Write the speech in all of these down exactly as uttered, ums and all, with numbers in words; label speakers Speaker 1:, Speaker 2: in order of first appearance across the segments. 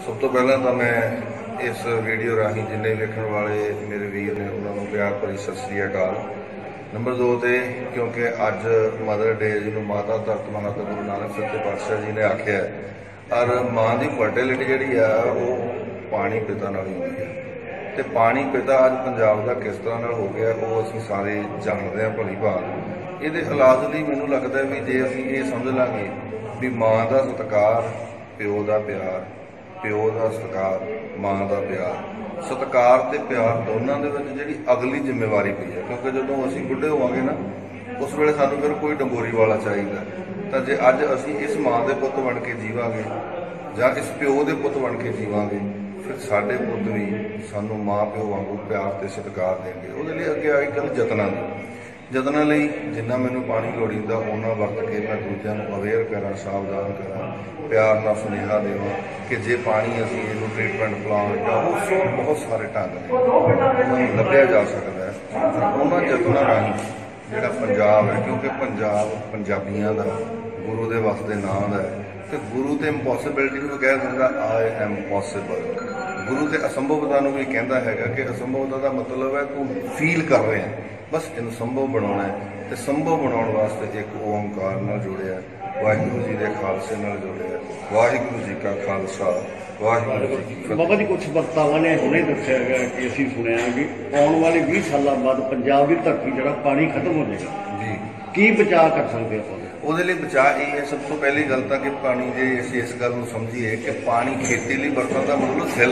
Speaker 1: सब तो पहले तो मैं इस वीडियो राही जिन्ने वेखण वाले मेरे वीर ने उन्होंने प्यार भरी सत श्री अकाल। नंबर दो ते क्योंकि अज मदर डे जिन्होंने माता धरत माता गुरु नानक सच्चे पातशाह जी ने आख्या है और माँ की फर्टिलिटी जी वो पानी पिता नाल ही होती है। तो पानी पिता अज पंजाब का किस तरह नाल हो गया वो असीं सारे जानते हैं भली भाल। ये इलाज लिए मैनूं लगता है भी जे असीं ये समझ लांगे भी माँ का सत्कार प्यो का प्यार प्यो का सत्कार माँ का प्यार सत्कार ते प्यार दोनों के जी अगली जिम्मेवारी पई है। क्योंकि जो असीं बुढ़े होवांगे ना उस वेले सानूं फिर कोई डंगोरी वाला चाहिए। तो जे अज असीं इस माँ के पुत बन के जीवांगे जां इस प्यो के पुत बन के जीवांगे फिर साडे पुत भी सानूं माँ प्यो वांगू प्यार ते सत्कार देंगे। उहदे लई अगे आई गल जतनां दी जतनां लई जिन्ना मैनूं पानी लोड़ींदा उन्ना वरत के मैं दूजिआं नूं अवेयर करां सावधान करां प्यार नाल सुनेहा देवां कि जे पानी असीं इहनूं ट्रीटमेंट प्लांट जां उस बहुत सारे ढंग ने लभ्या जा सकदा है। उन्हां जतनां राहीं जिहड़ा पंजाब है क्योंकि पंजाब पंजाबियां दा गुरु दे वास्ते नां दा है तो गुरु ते इंपॉसिबिलिटी नूं कह दिंदा आई एम पॉसिबल। गुरु ते असंभवता नूं भी कहंदा हैगा कि असंभवता दा मतलब है तू फील कर रहे हैं बस इन संभव बनाना है। तो संभव बनाने वास्ते एक ओंकार नाल जुड़िया वाहिगुरू जी के खालसे नाल जुड़िया वाहिगुरू जी का खालसा वाहिगुरू जी की फतेह।
Speaker 2: बाबा जी कुछ वक्तावां ने हुणे दस्सिया गया कि असीं सुनिया कि आने वाले बीस साल बाद पंजाब की धरती जिहड़ा पानी खत्म हो जाएगा जी की बचाव कर सकते हैं?
Speaker 1: ਉਹਦੇ ਲਈ ਬਚਾਅ ਇਹ ਹੈ ਸਭ ਤੋਂ ਪਹਿਲੀ ਗੱਲ ਤਾਂ ਕਿ ਪਾਣੀ ਜੇ ਅਸੀਂ ਇਸ ਗੱਲ ਨੂੰ ਸਮਝੀਏ ਕਿ ਪਾਣੀ ਖੇਤੀ ਲਈ ਵਰਤਣ ਦਾ ਮਤਲਬ ਸਿਲ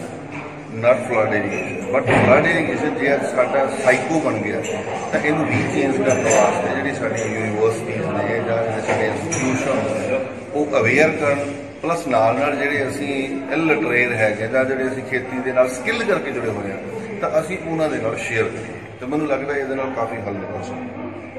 Speaker 1: not flood irrigation but flood irrigation ਜੇ ਸਾਡਾ ਸਾਈਕੋ ਬਣ ਗਿਆ ਤਾਂ ਇਹਨੂੰ ਰੀਚੇਂਜ ਕਰਨ ਵਾਸਤੇ ਜਿਹੜੀ ਸਾਡੀ ਯੂਨੀਵਰਸਿਟੀਜ਼ ਨੇ ਜਾਂ ਜਿਹੜੇ ਸਾਡੇ ਇੰਸਟੀਟਿਊਸ਼ਨ ਨੇ ਉਹ ਅਵੇਅਰ ਕਰਨ ਪਲੱਸ ਨਾਲ ਨਾਲ ਜਿਹੜੇ ਅਸੀਂ ਇਲਿਟਰੇਟ ਹੈਗੇ ਜਾਂ ਜਿਹੜੇ ਅਸੀਂ ਖੇਤੀ ਦੇ ਨਾਲ ਸਕਿੱਲ ਕਰਕੇ ਜੁੜੇ ਹੋਏ ਹਾਂ ਤਾਂ ਅਸੀਂ ਉਹਨਾਂ ਦੇ ਨਾਲ ਸ਼ੇਅਰ ਕਰੀਏ ਤੇ ਮੈਨੂੰ ਲੱਗਦਾ ਇਹਦੇ ਨਾਲ ਕਾਫੀ ਹੱਲ ਨਿਕਲ ਸਕਦਾ।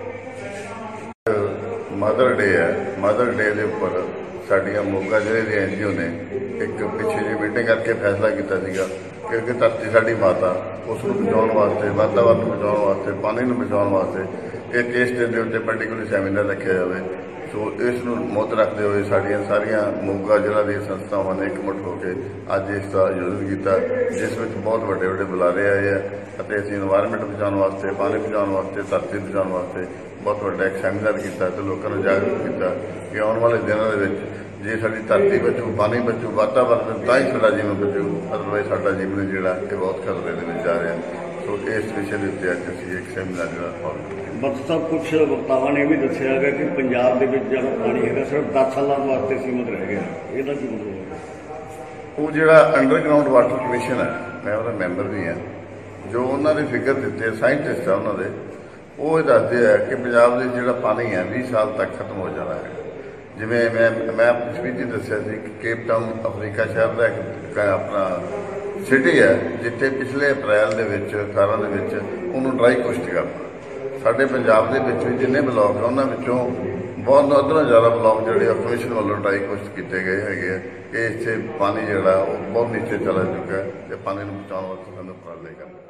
Speaker 3: मदर डे है मदर डे के उपर साड़ियाँ मोगा जिले के एन जी ओ ने एक पिछे जी मीटिंग करके फैसला किया कि धरती साड़ी माता उसको बचाने वास्ते वातावरण बचाने वास्ते पानी को बचाने वास्ते एक इस दिन के उत्ते पर्टिकुलर सैमीनार रखा जाए। सो इस मुद्द रखते हुए साड़ियाँ सारिया मोगा जिला दी संस्थावां ने एकमुठ होकर अज इसका आयोजन किया जिस में बहुत बड़े बड़े बुलारे आए हैं अते असीं एनवायरनमेंट बचाने वास्ते पानी बचाने वास्ते धरती बचाने वास्ते बहुत बड़ा एक सैमीनार किया तो लोगों को जागरूक किया कि आने वाले दिनों के जे साडी धरती बचू पानी बचू वातावरण तां ही साडा जीवन बचू अदरवाइज साडा जीवन जिहड़ा ये बहुत खतरे दे विच जा रहा है। सो इस विषय के उत्ते अज असीं एक सैमीनार जिहड़ा ऑर्गेनाइज
Speaker 2: बस सब कुछ वक्तावां ने भी दस्सिया गया कि पंजाब दे विच जिहड़ा पानी है सिर्फ दस साल वास्ते सीमित रह गया। इहदा की मतलब है
Speaker 3: वो जिहड़ा अंडरग्राउंड वाटर कमीशन है मैं उसदा मैंबर भी हाँ जो उन्होंने फिगर दिते साइंटिस्ट है उन्होंने वो दसते हैं कि पंजाब के जिहड़ा पानी है बीस साल तक खत्म हो जाना है। जिमें मैं मैं अपनी स्पीच ही दसिया कि केप टाउन अफ्रीका शहर का एक अपना सिटी है जिथे पिछले अप्रैल के अठारह उन्होंने ड्राई कुश्त करना साढ़े पंजाब के भी जिन्ने ब्लॉक है उन्होंने बहुत अदरों ज़्यादा ब्लॉक जोड़े कमीशन वालों ड्राई कुश्त किए गए हैं कि इतने पानी जोड़ा बहुत नीचे चला चुका है तो पानी बचाने वास्ते सानूं उपराले करना।